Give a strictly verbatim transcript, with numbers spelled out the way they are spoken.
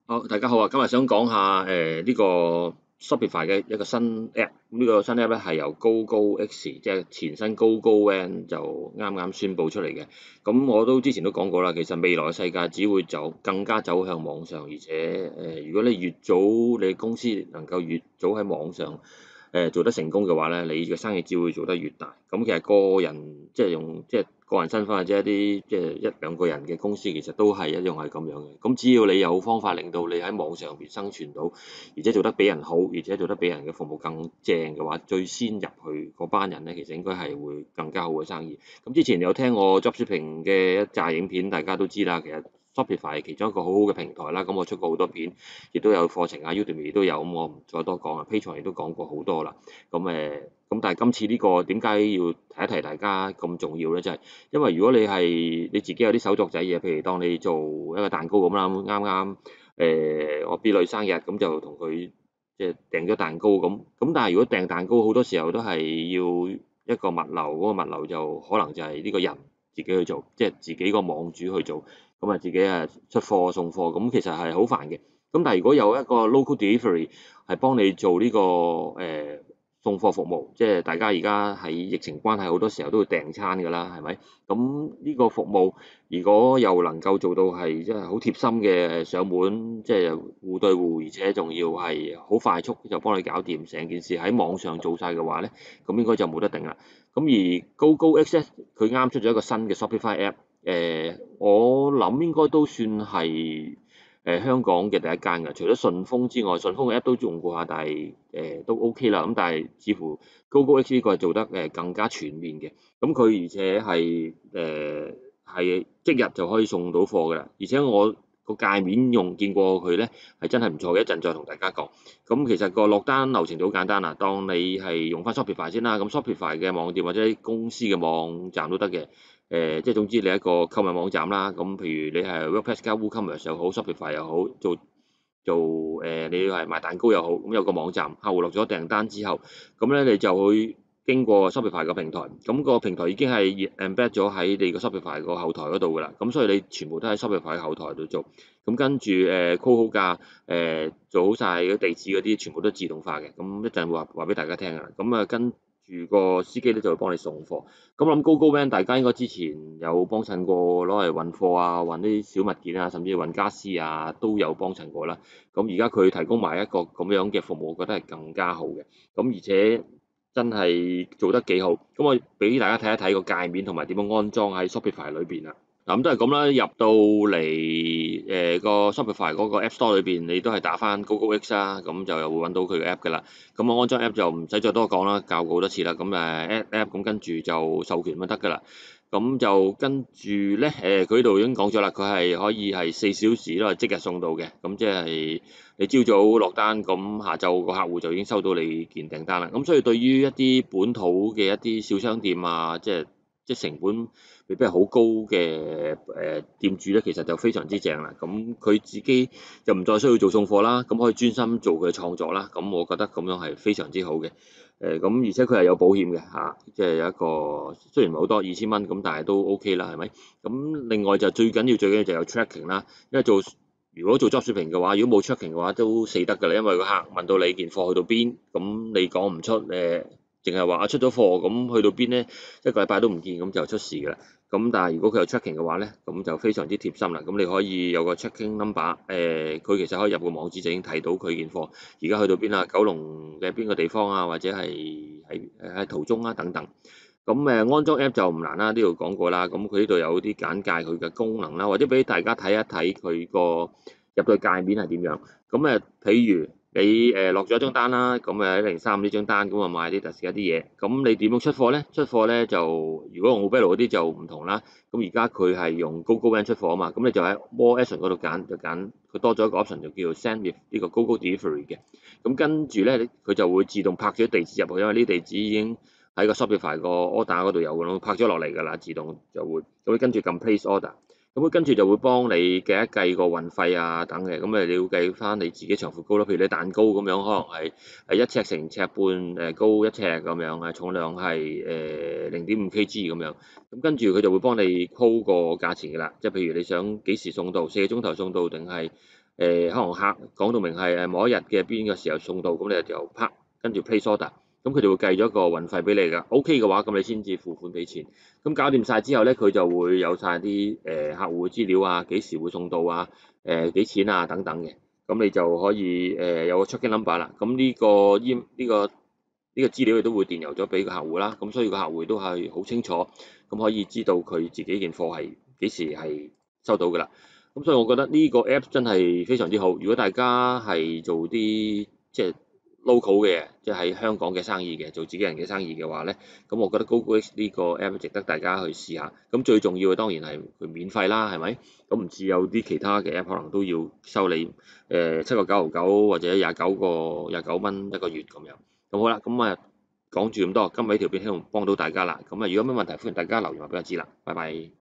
好，大家好啊！今日想講下誒呢個 Shopify 嘅一個新 App，呢個新 App 咧係由 GoGoX 即係前身 GoGoVan 就啱啱宣布出嚟嘅。咁我都之前都講過啦，其實未來嘅世界只會走更加走向網上，而且誒、呃、如果你越早你公司能夠越早喺網上誒、呃、做得成功嘅話咧，你嘅生意只會做得越大。咁其實個人即係用即係個人身份或者一啲即係一兩個人嘅公司，其實都係一樣係咁樣嘅。咁只要你有方法令到你喺網上邊生存到，而且做得比人好，而且做得比人嘅服務更正嘅話，最先入去嗰班人咧，其實應該係會更加好嘅生意。咁之前有聽我 Dropshipping 嘅一紮影片，大家都知啦，其實 Shopify 係其中一個好好嘅平台啦。咁我出過好多片，亦都有課程啊，Udemy 都有，咁我唔再多講啦。Patreon 亦都講過好多啦。咁誒。咁但係今次呢個點解要提一提大家咁重要咧？就係因為如果你係你自己有啲手作仔嘢，譬如當你做一個蛋糕咁啦，啱啱誒我 B 女生日咁就同佢即係訂咗蛋糕咁。咁但係如果訂蛋糕好多時候都係要一個物流，嗰個物流就可能就係呢個人自己去做，即係自己個網主去做，咁啊自己啊出貨送貨，咁其實係好煩嘅。咁但係如果有一個 local delivery 係幫你做呢個誒送貨服務，即係大家而家喺疫情關係，好多時候都會訂餐㗎啦，係咪？咁呢個服務如果又能夠做到係即係好貼心嘅上門，即係戶對戶，而且仲要係好快速就幫你搞掂成件事喺網上做晒嘅話咧，咁應該就冇得頂啦。咁而 GoGoX 咧，佢啱出咗一個新嘅 Shopify App，誒、呃，我諗應該都算係。誒、呃、香港嘅第一間㗎，除咗順豐之外，順豐嘅 app 都用過下，但係誒、呃、都 OK 啦。咁但係似乎 GoGoX 呢個係做得誒更加全面嘅。咁佢而且係誒係即日就可以送到貨㗎啦。而且我個界面用見過佢咧係真係唔錯嘅，一陣再同大家講。咁其實個落單流程就好簡單啦。當你係用翻 Shopify 先啦，咁 Shopify 嘅網店或者公司嘅網站都得嘅。誒、呃，即係總之你一個購物網站啦，咁譬如你係 WordPress 加 WooCommerce 又好 Shopify 又好，做做誒、呃，你係賣蛋糕又好，咁有個網站，客戶落咗訂單之後，咁咧你就會經過 Shopify 個平台，咁個平台已經係 embed 咗喺你個 Shopify 個後台嗰度㗎啦，咁所以你全部都喺 Shopify 後台度做，咁跟住誒 call 好價，誒、呃、做好晒啲地址嗰啲，全部都自動化嘅，咁一陣會話話俾大家聽啊，咁啊跟住個司機咧就會幫你送貨。咁我諗 GoGoVan 大家應該之前有幫襯過，攞嚟運貨啊、運啲小物件啊，甚至運家私啊，都有幫襯過啦。咁而家佢提供埋一個咁樣嘅服務，我覺得係更加好嘅。咁而且真係做得幾好。咁我俾大家睇一睇個界面同埋點樣安裝喺 Shopify 裏邊啦。嗱咁都係咁啦，入到嚟誒個 Shopify 嗰個 App Store 裏邊，你都係打翻 GoGoX 啦，咁就又會揾到佢嘅 App 㗎啦。咁我安裝 App 就唔使再多講啦，教過好多次啦。咁誒 App App 咁跟住就授權就得㗎啦。咁就跟住咧誒，佢呢度已經講咗啦，佢係可以係四小時都係即日送到嘅。咁即係你朝早落單，咁下晝個客戶就已經收到你件訂單啦。咁所以對於一啲本土嘅一啲小商店啊，即係即係成本未必係好高嘅誒店主咧，其實就非常之正啦。咁佢自己就唔再需要做送貨啦，咁可以專心做佢嘅創作啦。咁我覺得咁樣係非常之好嘅。誒咁而且佢係有保險嘅嚇，即係有一個雖然唔係好多二千蚊咁，但係都 OK 啦，係咪？咁另外就最緊要最緊要就有 tracking 啦，因為做如果做 dropshipping 嘅話，如果冇 tracking 嘅話都死得㗎啦，因為個客問到你件貨去到邊，咁你講唔出誒。淨係話啊出咗貨，咁去到邊咧？一個禮拜都唔見，咁就出事㗎啦。咁但係如果佢有 tracking 嘅話咧，咁就非常之貼心啦。咁你可以有個 tracking number，誒、呃，佢其實可以入個網址就已經睇到佢件貨而家去到邊啊，九龍嘅邊個地方啊，或者係喺喺途中啊等等。咁誒安裝 app 就唔難啦，呢度講過啦。咁佢呢度有啲簡介佢嘅功能啦，或者俾大家睇一睇佢個入到界面係點樣。咁誒，譬如你誒落咗張單啦，咁誒喺零三呢張單咁啊買啲特殊一啲嘢，咁你點樣出貨咧？出貨咧就如果用 Mobile 嗰啲就唔同啦。咁而家佢係用 GoGoVan 出貨啊嘛，咁你就喺 More Action 嗰度揀就揀，佢多咗一個 option 就叫做 Send with 呢個 GoGo Delivery 嘅。咁跟住咧，佢就會自動拍咗地址入去，因為呢啲地址已經喺個 Shopify 個 order 嗰度有㗎啦，拍咗落嚟㗎啦，自動就會咁你跟住撳 Place Order。咁佢跟住就會幫你計一計個運費啊等嘅，咁誒你要計翻你自己長闊高啦。譬如你蛋糕咁樣，可能係係一尺乘尺半誒高一尺咁樣，誒重量係誒零點五 Kg 咁樣。咁跟住佢就會幫你 call 個價錢㗎啦，即係譬如你想幾時送到，四個鐘頭送到定係誒可能客講到明係誒某一日嘅邊個時候送到，咁你就拍跟住 place order，咁佢就會計咗個運費俾你㗎。OK 嘅話，咁你先至付款俾錢。咁搞掂晒之後咧，佢就會有晒啲誒客戶資料啊，幾時會送到啊，誒幾錢啊等等嘅。咁你就可以誒、呃、有個 tracking number 啦。咁呢個依呢個呢個資料亦都會電郵咗俾個客戶啦。咁所以個客戶都係好清楚，咁可以知道佢自己件貨係幾時係收到㗎啦。咁所以我覺得呢個 app 真係非常之好。如果大家係做啲即係 local 嘅，即係喺香港嘅生意嘅，做自己人嘅生意嘅話咧，咁我覺得 GoGoX 呢個 app 值得大家去試下。咁最重要嘅當然係佢免費啦，係咪？咁唔似有啲其他嘅 app 可能都要收你誒七個九毫九或者廿九個廿九蚊一個月咁樣。咁好啦，咁啊講住咁多，今日呢條片希望幫到大家啦。咁啊，如果咩問題歡迎大家留言話俾我知啦。拜拜。